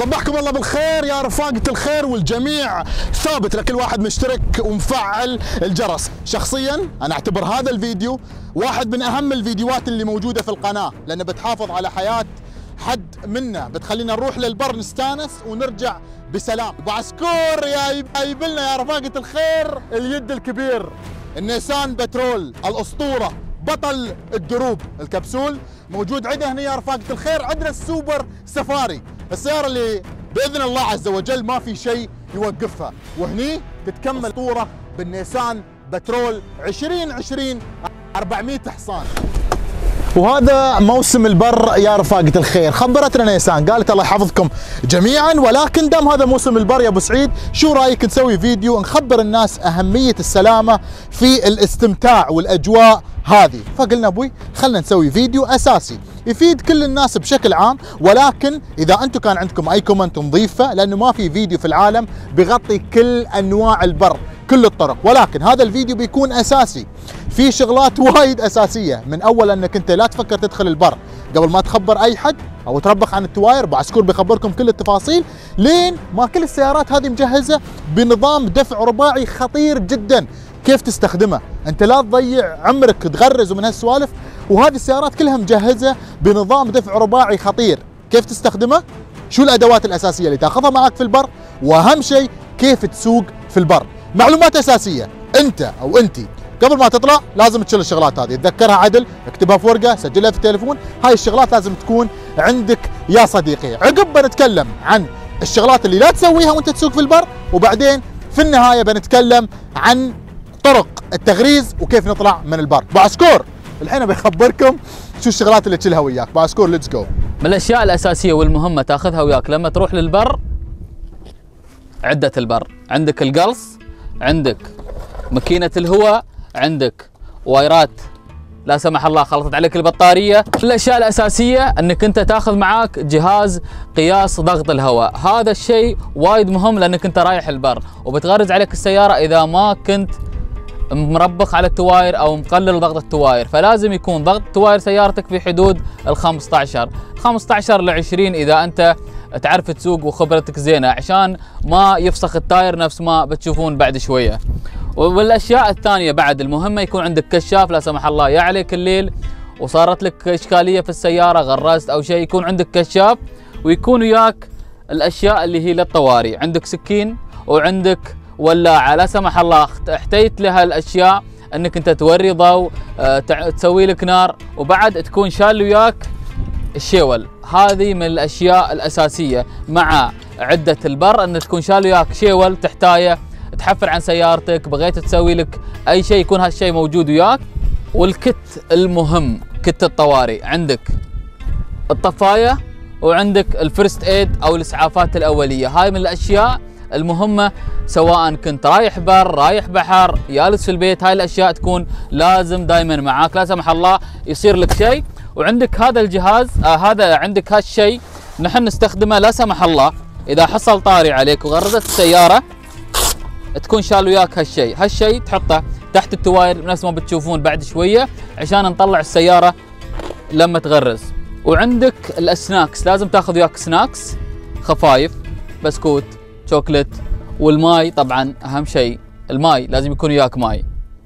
صبحكم الله بالخير يا رفاقة الخير، والجميع ثابت لكل واحد مشترك ومفعل الجرس. شخصيا انا اعتبر هذا الفيديو واحد من اهم الفيديوهات اللي موجودة في القناة، لانه بتحافظ على حياة حد منا، بتخلينا نروح للبر نستانس ونرجع بسلام. ابو عسكور جايب لنا يا رفاقة الخير اليد الكبير، النيسان بترول الاسطورة، بطل الدروب الكبسول، موجود عندنا هنا يا رفاقة الخير. عندنا السوبر سفاري، السيارة اللي بإذن الله عز وجل ما في شيء يوقفها، وهني تتكمل طورة بالنيسان بترول 2020 400 حصان. وهذا موسم البر يا رفاقة الخير. خبرتنا نيسان قالت الله يحفظكم جميعا، ولكن دام هذا موسم البر يا ابو سعيد، شو رايك نسوي فيديو نخبر الناس اهمية السلامة في الاستمتاع والاجواء هذه؟ فقلنا ابوي خلنا نسوي فيديو اساسي يفيد كل الناس بشكل عام، ولكن اذا انتم كان عندكم اي كومنت نضيفه، لانه ما في فيديو في العالم بيغطي كل انواع البر كل الطرق، ولكن هذا الفيديو بيكون اساسي في شغلات وايد اساسيه. من اول انك انت لا تفكر تدخل البر قبل ما تخبر اي حد او تربخ عن التواير، ابو عسكور بيخبركم كل التفاصيل، لين ما كل السيارات هذه مجهزه بنظام دفع رباعي خطير جدا. كيف تستخدمه؟ انت لا تضيع عمرك تغرز ومن هالسوالف، وهذه السيارات كلها مجهزه بنظام دفع رباعي خطير. كيف تستخدمه؟ شو الادوات الاساسيه اللي تاخذها معك في البر؟ واهم شيء كيف تسوق في البر. معلومات اساسيه انت او انتي قبل ما تطلع لازم تشيل الشغلات هذه، تذكرها عدل، اكتبها في ورقه، سجلها في التليفون، هاي الشغلات لازم تكون عندك يا صديقي. عقب بنتكلم عن الشغلات اللي لا تسويها وانت تسوق في البر، وبعدين في النهايه بنتكلم عن طرق التغريز وكيف نطلع من البر. ابو عسكور الحين بيخبركم شو الشغلات اللي تشيلها وياك. ابو عسكور ليتس جو. من الاشياء الاساسيه والمهمه تاخذها وياك لما تروح للبر عده البر، عندك القلص، عندك ماكينه الهواء، عندك وايرات لا سمح الله خلطت عليك البطاريه. الاشياء الاساسيه انك انت تاخذ معاك جهاز قياس ضغط الهواء، هذا الشيء وايد مهم لانك انت رايح البر وبتغرز عليك السياره اذا ما كنت مربخ على التواير او مقلل ضغط التواير، فلازم يكون ضغط تواير سيارتك في حدود ال 15 ل 20 اذا انت تعرف تسوق وخبرتك زينه، عشان ما يفسخ التاير نفس ما بتشوفون بعد شويه. والاشياء الثانيه بعد المهمه يكون عندك كشاف لا سمح الله يا عليك الليل وصارت لك اشكاليه في السياره غرزت او شيء، يكون عندك كشاف، ويكون وياك الاشياء اللي هي للطوارئ، عندك سكين وعندك ولاعه لا سمح الله احتيت لها الاشياء انك انت توري ضوء تسوي لك نار، وبعد تكون شال وياك الشيول. هذه من الاشياء الاساسيه مع عده البر، ان تكون شال وياك شيول تحتايه تحفر عن سيارتك، بغيت تسوي لك اي شيء يكون هالشيء موجود وياك. والكت المهم كت الطوارئ، عندك الطفايه وعندك الفرست ايد او الاسعافات الاوليه. هاي من الاشياء المهمه سواء كنت رايح بر رايح بحر جالس في البيت، هاي الاشياء تكون لازم دائما معاك لا سمح الله يصير لك شيء. وعندك هذا الجهاز هذا عندك هالشيء نحن نستخدمه لا سمح الله اذا حصل طارئ عليك وغرزت السياره تكون شال وياك هالشيء تحطه تحت التواير نفس ما بتشوفون بعد شويه عشان نطلع السياره لما تغرز. وعندك السناكس، لازم تاخذ وياك سناكس، خفايف، بسكوت، شوكليت، والماي طبعا اهم شيء الماي، لازم يكون وياك ماي.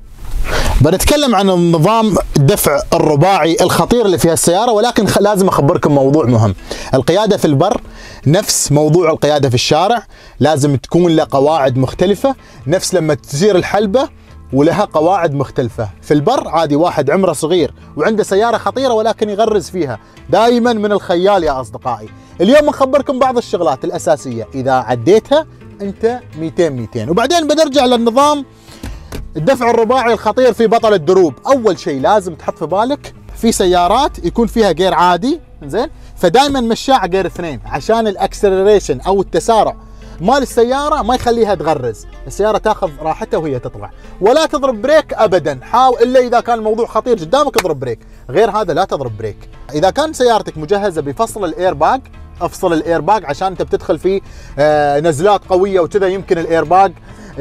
بنتكلم عن النظام الدفع الرباعي الخطير اللي فيها السيارة، ولكن لازم أخبركم موضوع مهم. القيادة في البر نفس موضوع القيادة في الشارع، لازم تكون له قواعد مختلفة، نفس لما تسير الحلبة ولها قواعد مختلفة. في البر عادي واحد عمره صغير وعنده سيارة خطيرة ولكن يغرز فيها، دائما من الخيال يا أصدقائي. اليوم نخبركم بعض الشغلات الأساسية إذا عديتها أنت 200 وبعدين بنرجع للنظام الدفع الرباعي الخطير في بطل الدروب. اول شيء لازم تحط في بالك في سيارات يكون فيها جير عادي، زين، فدائما مشاع جير 2 عشان الاكسلريشن او التسارع مال السياره ما يخليها تغرز، السياره تاخذ راحتها وهي تطلع. ولا تضرب بريك ابدا، حاول الا اذا كان الموضوع خطير قدامك اضرب بريك، غير هذا لا تضرب بريك. اذا كان سيارتك مجهزه بفصل الايرباج افصل الايرباج عشان انت بتدخل في نزلات قويه وكذا يمكن الايرباج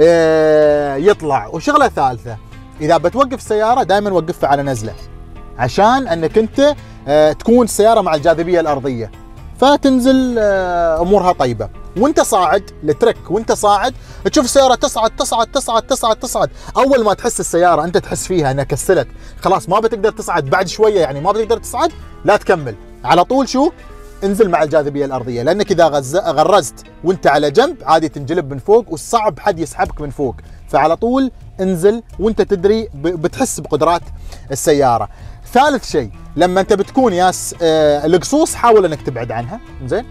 يطلع. وشغله ثالثه اذا بتوقف السياره دائما وقفها على نزله عشان انك انت تكون السياره مع الجاذبيه الارضيه، فتنزل امورها طيبه. وانت صاعد الترك، وانت صاعد تشوف السياره تصعد تصعد تصعد تصعد تصعد، اول ما تحس السياره انت تحس فيها انها كسلت خلاص ما بتقدر تصعد بعد شويه، يعني ما بتقدر تصعد، لا تكمل على طول. شو انزل مع الجاذبيه الارضيه، لانك اذا غرزت وانت على جنب عادي تنجلب من فوق والصعب حد يسحبك من فوق، فعلى طول انزل وانت تدري بتحس بقدرات السياره. ثالث شيء لما انت بتكون ياس القصوص حاول انك تبعد عنها، زين،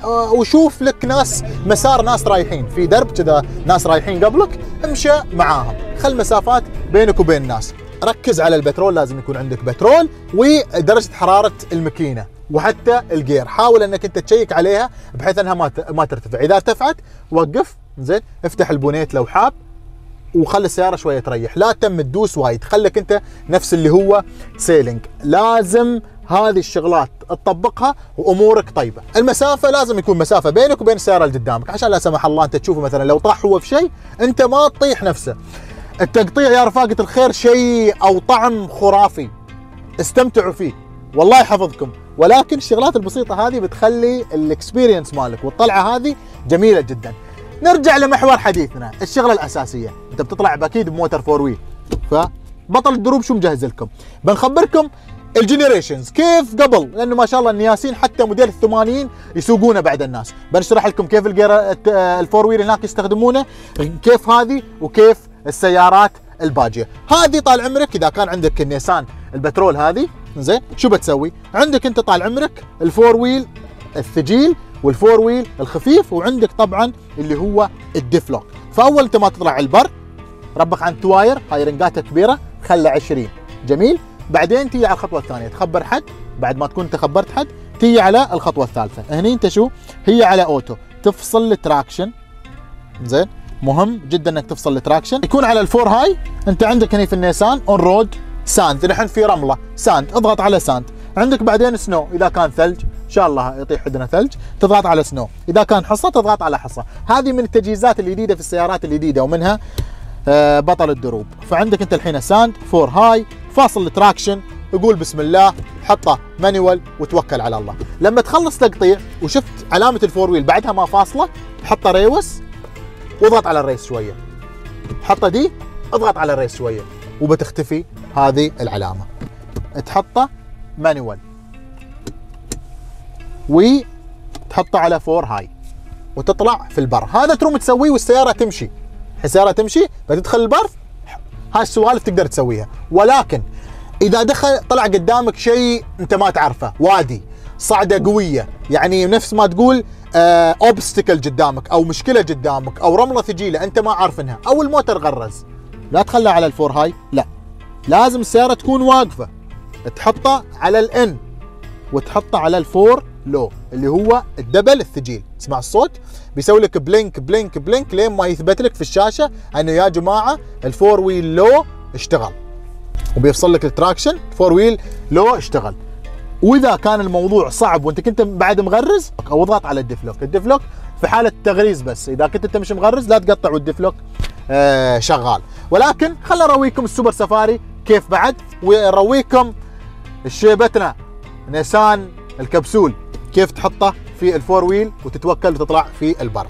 وشوف لك ناس مسار ناس رايحين في درب كذا، ناس رايحين قبلك امشي معاهم، خل مسافات بينك وبين الناس. ركز على البترول، لازم يكون عندك بترول ودرجه حراره الماكينه وحتى الجير، حاول انك انت تشيك عليها بحيث انها ما ترتفع. اذا ارتفعت وقف، زين، افتح البونيت لو حاب وخلي السياره شويه تريح، لا تم تدوس وايد، خليك انت نفس اللي هو سيلينج. لازم هذه الشغلات تطبقها وامورك طيبه. المسافه لازم يكون مسافه بينك وبين السياره اللي قدامك، عشان لا سمح الله انت تشوفه مثلا لو طاح هو في شيء انت ما تطيح نفسه. التقطيع يا رفاقه الخير شيء او طعم خرافي، استمتعوا فيه والله يحفظكم، ولكن الشغلات البسيطه هذه بتخلي الاكسبيرينس مالك والطلعه هذه جميله جدا. نرجع لمحور حديثنا، الشغله الاساسيه، انت بتطلع باكيد بموتر فور ويل، فبطل الدروب شو مجهز لكم؟ بنخبركم الجنريشنز كيف قبل، لانه ما شاء الله النياسين حتى موديل ال80 يسوقونه بعد الناس. بنشرح لكم كيف الفور ويل هناك يستخدمونه، كيف هذه وكيف السيارات الباجيه. هذه طال عمرك اذا كان عندك النيسان البترول هذه، زين، شو بتسوي؟ عندك انت طال عمرك الفور ويل الثقيل والفور ويل الخفيف، وعندك طبعا اللي هو الديفلوك. فاول انت ما تطلع على البر ربخ عن التواير، هاي رنقاتها كبيره خلى 20، جميل. بعدين تيجي على الخطوه الثانيه تخبر حد، بعد ما تكون انت خبرت حد تيجي على الخطوه الثالثه. هني انت شو هي على اوتو، تفصل التراكشن، زين، مهم جدا انك تفصل التراكشن. يكون على الفور هاي، انت عندك هني في النيسان اون رود ساند، نحن في رمله ساند، اضغط على ساند. عندك بعدين سنو، اذا كان ثلج ان شاء الله يطيح عندنا ثلج تضغط على سنو، اذا كان حصه تضغط على حصه. هذه من التجهيزات الجديده في السيارات الجديده ومنها بطل الدروب. فعندك انت الحين ساند فور هاي، فاصل التراكشن، يقول بسم الله، حطه مانيوال وتوكل على الله. لما تخلص تقطيع وشفت علامه الفور ويل بعدها ما فاصله، حطه ريوس واضغط على الريس شويه، حطه دي اضغط على الريس شويه وبتختفي هذه العلامه. تحطه مانيوال وتحطه على فور هاي وتطلع في البر. هذا تروم تسويه والسياره تمشي، السياره تمشي بتدخل البر، هاي السوالف تقدر تسويها. ولكن اذا طلع قدامك شيء انت ما تعرفه، وادي، صعده قويه، يعني نفس ما تقول اوبستكل قدامك او مشكله قدامك او رمله ثقيله انت ما عارفينها او الموتر غرز، لا تخلى على الفور هاي، لا، لازم السياره تكون واقفه، تحطه على الان وتحطه على الفور لو اللي هو الدبل الثقيل. تسمع الصوت بيسوي لك بلينك بلينك بلينك لين ما يثبت لك في الشاشه انه يا جماعه الفور ويل لو اشتغل، وبيفصل لك التراكشن فور ويل لو اشتغل. واذا كان الموضوع صعب وانت كنت بعد مغرز او اضغط على الديفلوك. الديفلوك في حاله تغريز بس، اذا كنت انت مش مغرز لا تقطع والديفلوك شغال. ولكن خلنا نرويكم السوبر سفاري كيف بعد، ونرويكم شيبتنا نيسان الكبسول كيف تحطه في الفور ويل وتتوكل وتطلع في البر.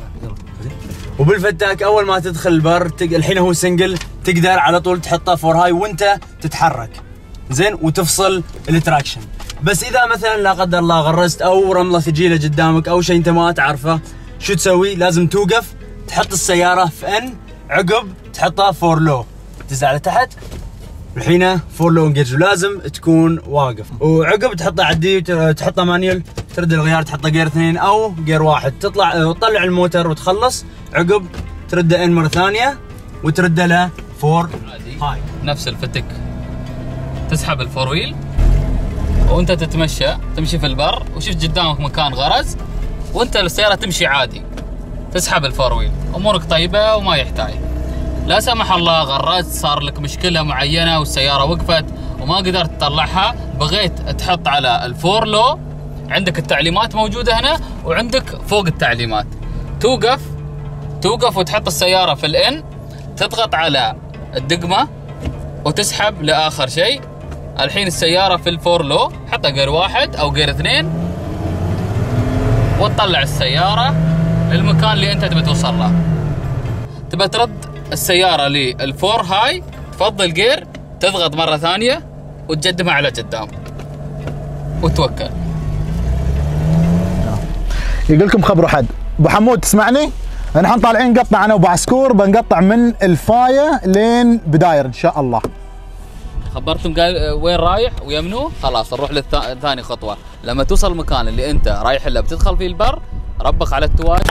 وبالفتاك اول ما تدخل البر الحين هو سنجل، تقدر على طول تحطه فور هاي وانت تتحرك، زين، وتفصل التراكشن. بس اذا مثلا لا قدر الله غرزت او رمله ثقيله قدامك او شيء انت ما تعرفه، شو تسوي؟ لازم توقف، تحط السياره في ان، عقب تحطها فور لو، تنزل على تحت، الحين فور لو انجيج، ولازم تكون واقف، وعقب تحطها عدي، تحطها مانيول، ترد الغيار تحطه جير 2 او جير 1، تطلع الموتر وتخلص، عقب ترده ان مره ثانيه وترده له فور هاي. نفس الفتك، تسحب الفور ويل وانت تمشي في البر وشفت قدامك مكان غرز وانت السياره تمشي عادي، تسحب الفور ويل، امورك طيبه وما يحتاج. لا سمح الله غرزت، صار لك مشكله معينه والسياره وقفت وما قدرت تطلعها، بغيت تحط على الفور لو، عندك التعليمات موجوده هنا وعندك فوق التعليمات، توقف وتحط السياره في الان، تضغط على الدقمه وتسحب لاخر شيء. الحين السياره في الفور لو، حطها جير 1 او جير 2، وتطلع السيارة للمكان اللي انت تبي توصل له. تبى ترد السيارة للفور هاي، تفضل جير، تضغط مرة ثانية وتجدمها على قدام وتوكل. يقول لكم خبروا حد. ابو حمود تسمعني؟ نحن طالعين نقطع انا وابو عسكور، بنقطع من الفايه لين بداير ان شاء الله. خبرتم قال وين رايح ويمنو؟ خلاص نروح للثاني خطوه. لما توصل المكان اللي انت رايح له بتدخل فيه البر، ربخ على التواير.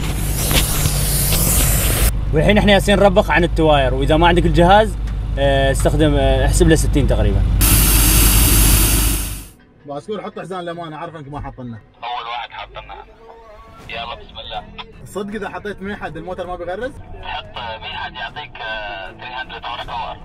والحين احنا جالسين نربخ عن التواير، واذا ما عندك الجهاز استخدم احسب له 60 تقريبا. ابو عسكور حط حزام الامان، اعرف انك ما حاط لنا. اول واحد حط لنا. يلا بسم الله. صدق اذا حطيت ميحد الموتر ما بيغرز؟ حط ميحد يعطيك 300 هورس باور.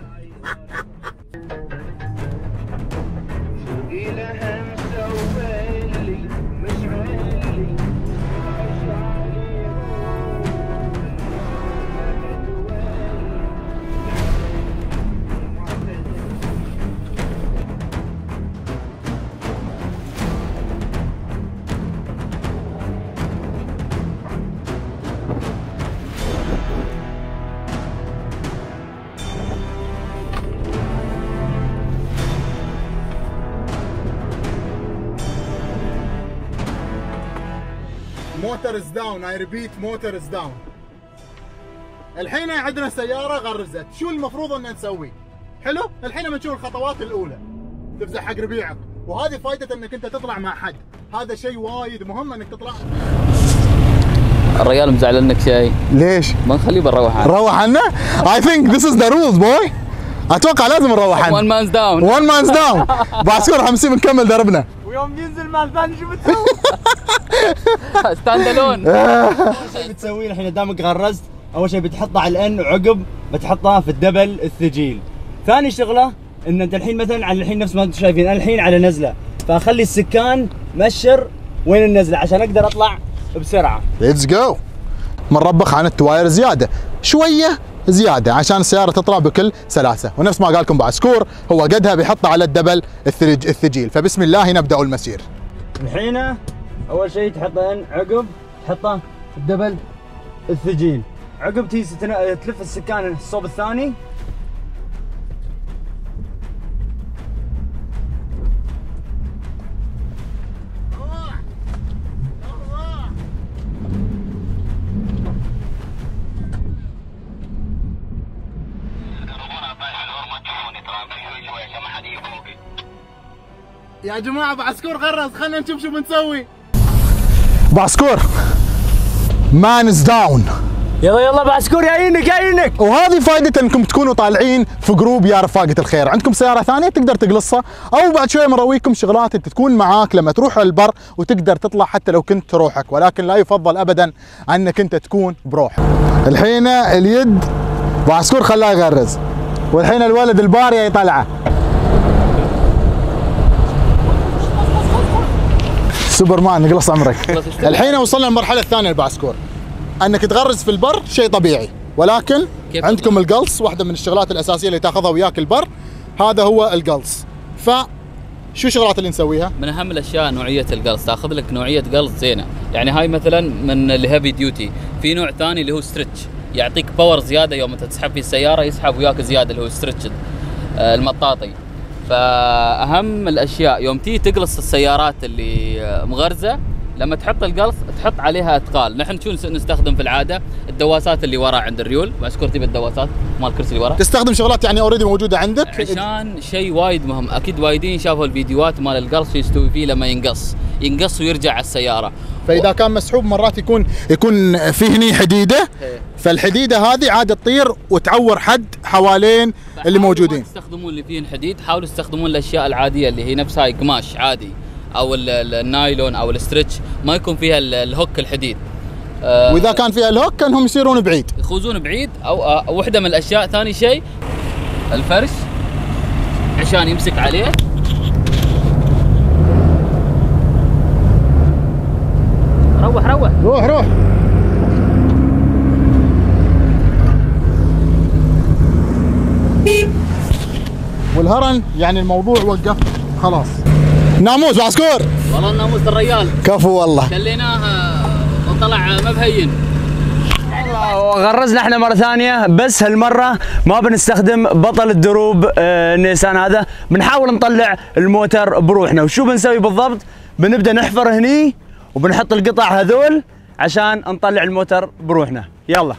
موتر از داون، اي ريبيت موتر از داون. الحين عندنا سياره غرزت، شو المفروض ان نسوي؟ حلو؟ الحين بنشوف الخطوات الاولى. تفزع حق ربيعك، وهذه فائده انك انت تطلع مع حد، هذا شيء وايد مهم انك تطلع. الرجال مزعل منك شيء؟ ليش؟ ما نخليه بنروح عنه. نروح عنه؟ I think this is the rules boy. اتوقع لازم نروح عنه. one man's down. one man's down. بعسكر حمسي بنكمل دربنا. ويوم ينزل مال ثاني شو بتسوي؟ ستاند الون. اول شيء بتسويه الحين دامك غرزت، اول شيء بتحطه على الان، وعقب بتحطها في الدبل الثقيل. ثاني شغله ان انت الحين مثلا على الحين نفس ما انتم شايفين انا الحين على نزله، فاخلي السكان مشر وين النزله عشان اقدر اطلع بسرعه. ليتس جو. بنربخ عن التواير زياده، شويه زياده عشان السياره تطلع بكل سلاسه، ونفس ما قال لكم بعسكور هو قدها بيحطها على الدبل الثقيل، فبسم الله نبدا المسير. الحين اول شيء تحطه عقب تحطه في الدبل الثقيل، عقب تلف السكان الصوب الثاني. يا جماعه بعسكور غرز، خلينا نشوف شو بنسوي. بعسكور مانز داون. يلا بعسكور يعينك يعينك. وهذه فائدة انكم تكونوا طالعين في جروب يا رفاقة الخير، عندكم سيارة ثانية تقدر تقلصها، او بعد شوية بنرويكم شغلات تكون معاك لما تروح البر وتقدر تطلع حتى لو كنت روحك، ولكن لا يفضل ابدا انك انت تكون بروحك. الحين اليد بعسكور خلاه يغرز، والحين الولد البارية يطلعه. سوبرمان نقلص عمرك. الحين وصلنا للمرحلة الثانية البعسكور، انك تغرز في البر شيء طبيعي، ولكن عندكم القلص، واحدة من الشغلات الأساسية اللي تاخذها وياك البر هذا هو القلص. فشو الشغلات اللي نسويها؟ من أهم الأشياء نوعية القلص، تاخذ لك نوعية قلص زينة، يعني هاي مثلا من الهيفي ديوتي، في نوع ثاني اللي هو ستريتش، يعطيك باور زيادة يوم انت تسحب في السيارة يسحب وياك زيادة اللي هو ستريتش المطاطي. فأهم الأشياء يوم تيجي تقلص السيارات اللي مغرزة، لما تحط القلص تحط عليها اثقال. نحن شو نستخدم في العاده؟ الدواسات اللي ورا عند الريول، بعسكر تبي الدواسات مال الكرسي اللي ورا، تستخدم شغلات يعني اوريدي موجوده عندك عشان شيء وايد مهم. اكيد وايدين شافوا الفيديوهات مال القلص يستوي فيه لما ينقص ويرجع على السياره. فاذا كان مسحوب مرات يكون في هني حديده، فالحديده هذه عاده تطير وتعور حد حوالين اللي موجودين. تستخدمون اللي فيه حديد، حاولوا تستخدمون الاشياء العاديه اللي هي نفسها قماش عادي، او النايلون او الستريتش، ما يكون فيها الهوك الحديد. واذا كان فيها الهوك كانهم يصيرون بعيد، يخوزون بعيد. او وحده من الاشياء. ثاني شيء الفرش عشان يمسك عليه. روح والهرن يعني الموضوع وقف خلاص. ناموس بعسكور. والله الناموس الرجال كفو والله. خليناه وطلع ما بهين. غرزنا احنا مره ثانيه، بس هالمره ما بنستخدم بطل الدروب النيسان هذا، بنحاول نطلع الموتر بروحنا. وشو بنسوي بالضبط؟ بنبدا نحفر هني وبنحط القطع هذول عشان نطلع الموتر بروحنا. يلا.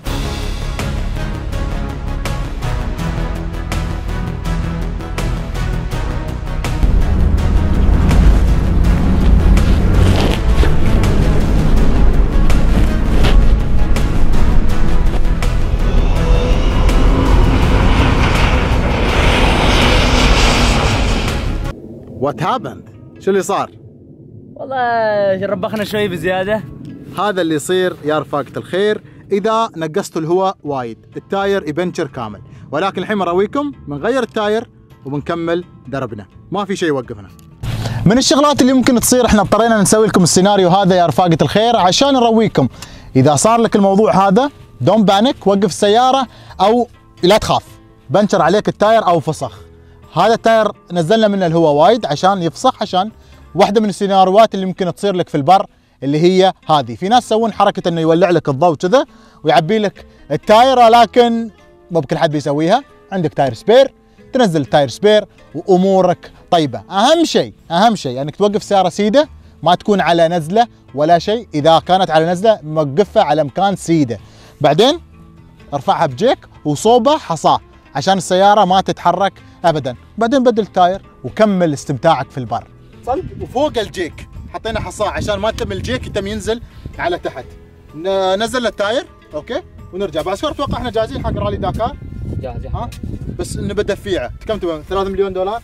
وات هابند؟ شو اللي صار؟ والله ربخنا شوي بزياده. هذا اللي يصير يا رفاقة الخير اذا نقصتوا الهواء وايد، التاير يبنشر كامل. ولكن الحين بنرويكم بنغير التاير وبنكمل دربنا، ما في شيء يوقفنا. من الشغلات اللي ممكن تصير، احنا اضطرينا نسوي لكم السيناريو هذا يا رفاقة الخير عشان نرويكم اذا صار لك الموضوع هذا دون بانك، وقف السيارة او لا تخاف بنشر عليك التاير او فسخ. هذا التاير نزلنا منه الهواء وايد عشان يفسخ، عشان واحدة من السيناريوهات اللي ممكن تصير لك في البر اللي هي هذه. في ناس يسوون حركة انه يولع لك الضوء كذا ويعبي لك التاير، ولكن مو بكل حد بيسويها. عندك تاير سبير، تنزل التاير سبير وامورك طيبة. اهم شيء انك توقف السيارة سيدة، ما تكون على نزلة ولا شيء. اذا كانت على نزلة موقفها على مكان سيدة، بعدين ارفعها بجيك وصوبه حصاه عشان السيارة ما تتحرك ابدا. بعدين بدل التاير وكمل استمتاعك في البر. صلب وفوق الجيك حطينا حصاه عشان ما تم الجيك يتم ينزل على تحت. نزل التاير اوكي ونرجع. بعسكر اتوقع احنا جاهزين حق رالي داكار. جاهز. ها بس نبى دفيعه. كم تبغى؟ 3 مليون دولار.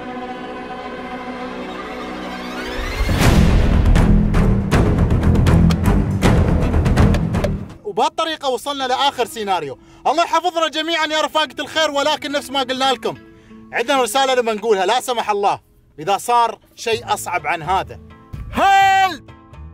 وبهالطريقه وصلنا لاخر سيناريو. الله يحفظنا جميعا يا رفاقة الخير. ولكن نفس ما قلنا لكم عندنا رساله لما نقولها، لا سمح الله اذا صار شيء اصعب عن هذا، هيلب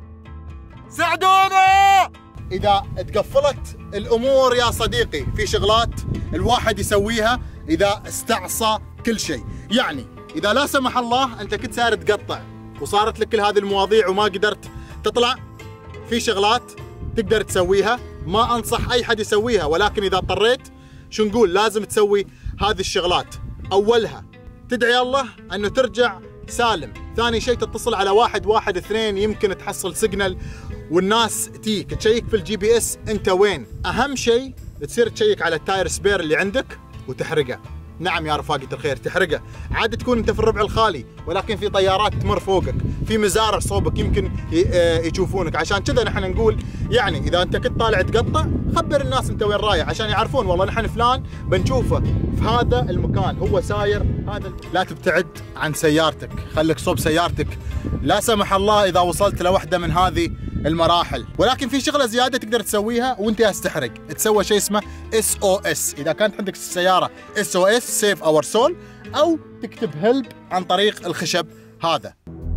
ساعدونا. اذا تقفلت الامور يا صديقي، في شغلات الواحد يسويها اذا استعصى كل شيء. يعني اذا لا سمح الله انت كنت ساير تقطع وصارت لك كل هذه المواضيع وما قدرت تطلع، في شغلات تقدر تسويها. ما انصح اي حد يسويها، ولكن اذا اضطريت شو نقول؟ لازم تسوي هذه الشغلات. اولها تدعي الله انه ترجع سالم. ثاني شيء تتصل على 112 يمكن تحصل سيجنال والناس تيك تشيك في الجي بي اس انت وين. اهم شيء تصير تشيك على التاير سبير اللي عندك وتحرقه. نعم يا رفاقة الخير تحرقه. عاد تكون انت في الربع الخالي، ولكن في طيارات تمر فوقك، في مزارع صوبك يمكن يشوفونك. عشان كذا نحن نقول يعني اذا انت كنت طالع تقطع خبر الناس انت وين رايح عشان يعرفون والله نحن فلان بنشوفه في هذا المكان هو ساير هذا. لا تبتعد عن سيارتك، خليك صوب سيارتك لا سمح الله اذا وصلت لوحده من هذه المراحل. ولكن في شغله زياده تقدر تسويها وانت تستحرق، تسوي شيء اسمه SOS. اذا كانت عندك السياره SOS سيف اور سول، او تكتب هيلب عن طريق الخشب هذا.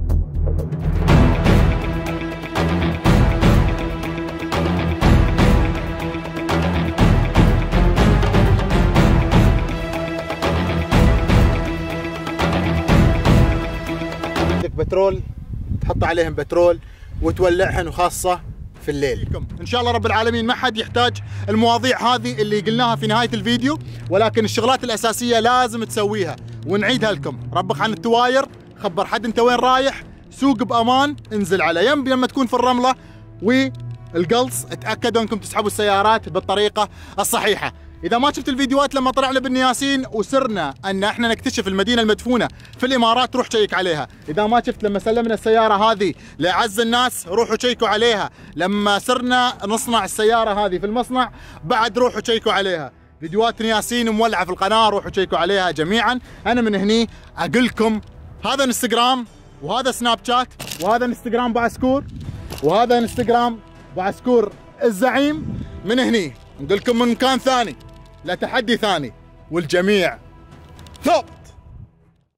عندك بترول تحط عليهم بترول وتولعهن، وخاصة في الليل. ان شاء الله رب العالمين ما حد يحتاج المواضيع هذه اللي قلناها في نهاية الفيديو، ولكن الشغلات الأساسية لازم تسويها ونعيدها لكم. ربخ عن التواير، خبر حد انت وين رايح، سوق بأمان، انزل على يم لما تكون في الرملة، والقلص اتأكدوا انكم تسحبوا السيارات بالطريقة الصحيحة. إذا ما شفت الفيديوهات لما طلعنا بالنياسين وسرنا أن احنا نكتشف المدينة المدفونة في الإمارات، روح شيك عليها. إذا ما شفت لما سلمنا السيارة هذه لأعز الناس، روحوا شيكوا عليها. لما سرنا نصنع السيارة هذه في المصنع، بعد روحوا شيكوا عليها. فيديوهات نياسين مولعة في القناة، روحوا شيكوا عليها جميعا. أنا من هني أقول لكم هذا انستغرام، وهذا سناب شات، وهذا انستغرام بعسكور، وهذا انستغرام بعسكور الزعيم. من هني نقول لكم من مكان ثاني لتحدي ثاني، والجميع ثوب.